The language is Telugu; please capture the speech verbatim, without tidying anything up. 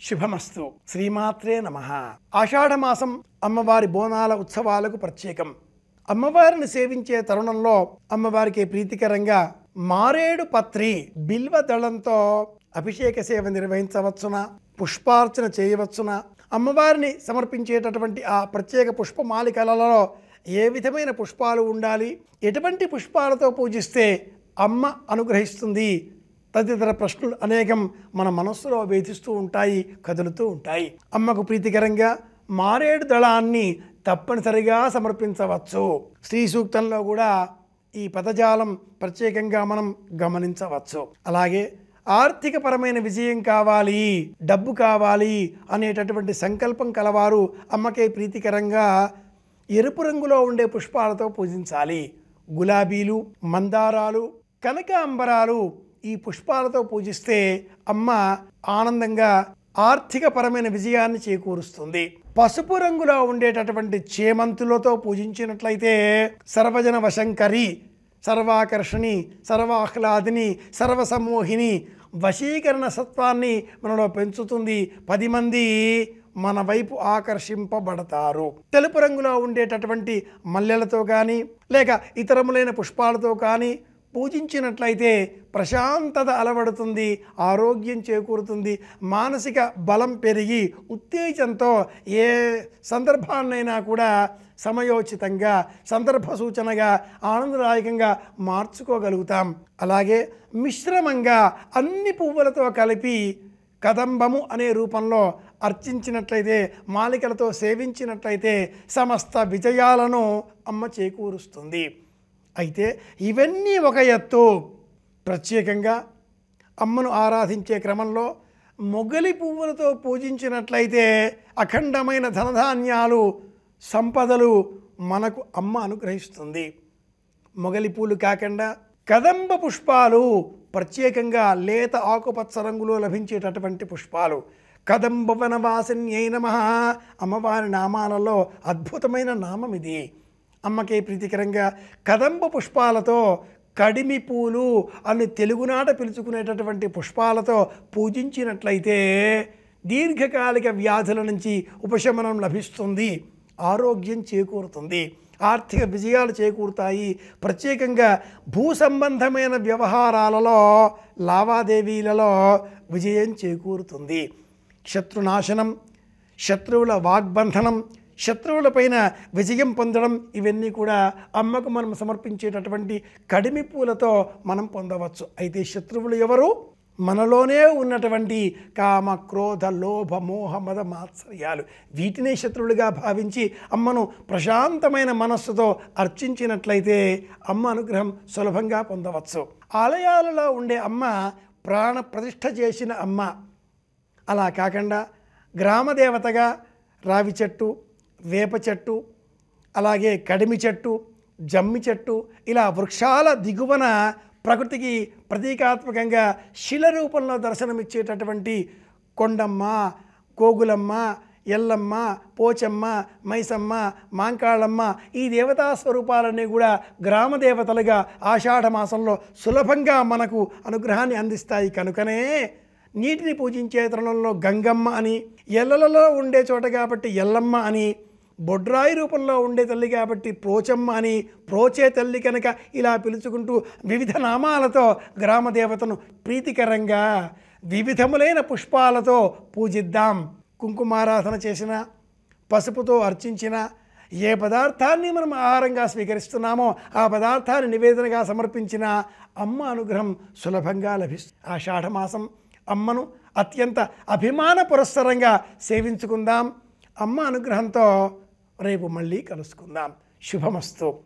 శుభమస్తు. శ్రీమాత్రే నమః. ఆషాఢ మాసం అమ్మవారి బోనాల ఉత్సవాలకు ప్రత్యేకం. అమ్మవారిని సేవించే తరుణంలో అమ్మవారికి ప్రీతికరంగా మారేడు పత్రి బిల్వ దళంతో అభిషేక సేవ నిర్వహించవచ్చున, పుష్పార్చన చేయవచ్చున. అమ్మవారిని సమర్పించేటటువంటి ఆ ప్రత్యేక పుష్పమాలికలలో ఏ విధమైన పుష్పాలు ఉండాలి, ఎటువంటి పుష్పాలతో పూజిస్తే అమ్మ అనుగ్రహిస్తుంది తదితర ప్రశ్నలు అనేకం మన మనస్సులో వేధిస్తూ ఉంటాయి, కదులుతూ ఉంటాయి. అమ్మకు ప్రీతికరంగా మారేడు దళాన్ని తప్పనిసరిగా సమర్పించవచ్చు. శ్రీ సూక్తంలో కూడా ఈ పదజాలం ప్రత్యేకంగా మనం గమనించవచ్చు. అలాగే ఆర్థికపరమైన విజయం కావాలి, డబ్బు కావాలి అనేటటువంటి సంకల్పం కలవారు అమ్మకే ప్రీతికరంగా ఎరుపు రంగులో ఉండే పుష్పాలతో పూజించాలి. గులాబీలు, మందారాలు, కనకాంబరాలు ఈ పుష్పాలతో పూజిస్తే అమ్మ ఆనందంగా ఆర్థికపరమైన విజయాన్ని చేకూరుస్తుంది. పసుపు రంగులో ఉండేటటువంటి చేమంతులతో పూజించినట్లయితే సర్వజన వశంకరి, సర్వాకర్షణి, సర్వాహ్లాదిని, సర్వసమోహిని వశీకరణ సత్వాన్ని మనలో పెంచుతుంది. పది మంది మన వైపు ఆకర్షింపబడతారు. తెలుపు రంగులో ఉండేటటువంటి మల్లెలతో కానీ లేక ఇతరములైన పుష్పాలతో కానీ పూజించినట్లయితే ప్రశాంతత అలవడుతుంది, ఆరోగ్యం చేకూరుతుంది, మానసిక బలం పెరిగి ఉత్తేజంతో ఏ సందర్భాన్నైనా కూడా సమయోచితంగా, సందర్భ సూచనగా, ఆనందదాయకంగా మార్చుకోగలుగుతాం. అలాగే మిశ్రమంగా అన్ని పువ్వులతో కలిపి కదంబము అనే రూపంలో అర్చించినట్లయితే, మాలికలతో సేవించినట్లయితే సమస్త విజయాలను అమ్మ చేకూరుస్తుంది. అయితే ఇవన్నీ ఒక ఎత్తు. ప్రత్యేకంగా అమ్మను ఆరాధించే క్రమంలో మొగలి పువ్వులతో పూజించినట్లయితే అఖండమైన ధనధాన్యాలు, సంపదలు మనకు అమ్మ అనుగ్రహిస్తుంది. మొగలి పూలు కాకుండా కదంబ పుష్పాలు, ప్రత్యేకంగా లేత ఆకుపచ్చ రంగులో లభించేటటువంటి పుష్పాలు. కదంబ వనవాసిన్యై నమః అమ్మవారి నామాలలో అద్భుతమైన నామం ఇది. అమ్మకే ప్రీతికరంగా కదంబ పుష్పాలతో, కడిమి పూలు అని తెలుగునాట పిలుచుకునేటటువంటి పుష్పాలతో పూజించినట్లయితే దీర్ఘకాలిక వ్యాధుల నుంచి ఉపశమనం లభిస్తుంది, ఆరోగ్యం చేకూరుతుంది, ఆర్థిక విజయాలు చేకూరుతాయి. ప్రత్యేకంగా భూ సంబంధమైన వ్యవహారాలలో, లావాదేవీలలో విజయం చేకూరుతుంది. శత్రునాశనం, శత్రువుల వాగ్బంధనం, శత్రువులపైన విజయం పొందడం, ఇవన్నీ కూడా అమ్మకు మనం సమర్పించేటటువంటి కడిమి పూలతో మనం పొందవచ్చు. అయితే శత్రువులు ఎవరు? మనలోనే ఉన్నటువంటి కామ, క్రోధ, లోభ, మోహ, మద, మాత్సర్యాలు. వీటినే శత్రువులుగా భావించి అమ్మను ప్రశాంతమైన మనస్సుతో అర్చించినట్లయితే అమ్మ అనుగ్రహం సులభంగా పొందవచ్చు. ఆలయాలలో ఉండే అమ్మ ప్రాణ ప్రతిష్ఠ చేసిన అమ్మ. అలా కాకుండా గ్రామదేవతగా రావి చెట్టు, వేప చెట్టు, అలాగే కడిమి చెట్టు, జమ్మి చెట్టు, ఇలా వృక్షాల దిగువన ప్రకృతికి ప్రతీకాత్మకంగా శిల రూపంలో దర్శనమిచ్చేటటువంటి కొండమ్మ, కోగులమ్మ, ఎల్లమ్మ, పోచమ్మ, మైసమ్మ, మాంకాళమ్మ ఈ దేవతా స్వరూపాలన్నీ కూడా గ్రామ దేవతలుగా ఆషాఢ మాసంలో సులభంగా మనకు అనుగ్రహాన్ని అందిస్తాయి. కనుకనే నీటిని పూజించే తరుణంలో గంగమ్మ అని, ఎల్లలలో ఉండే చోట కాబట్టి ఎల్లమ్మ అని, బొడ్రాయి రూపంలో ఉండే తల్లి కాబట్టి ప్రోచమ్మ అని, ప్రోచే తల్లి కనుక ఇలా పిలుచుకుంటూ వివిధ నామాలతో గ్రామదేవతను ప్రీతికరంగా వివిధములైన పుష్పాలతో పూజిద్దాం. కుంకుమారాధన చేసిన, పసుపుతో అర్చించిన, ఏ పదార్థాన్ని మనం ఆహారంగా స్వీకరిస్తున్నామో ఆ పదార్థాన్ని నివేదనగా సమర్పించిన అమ్మ అనుగ్రహం సులభంగా లభిస్తుంది. ఆషాఢమాసం అమ్మను అత్యంత అభిమాన పురస్సరంగా సేవించుకుందాం. అమ్మ అనుగ్రహంతో రేపు మళ్ళీ కలుసుకుందాం. శుభమస్తు.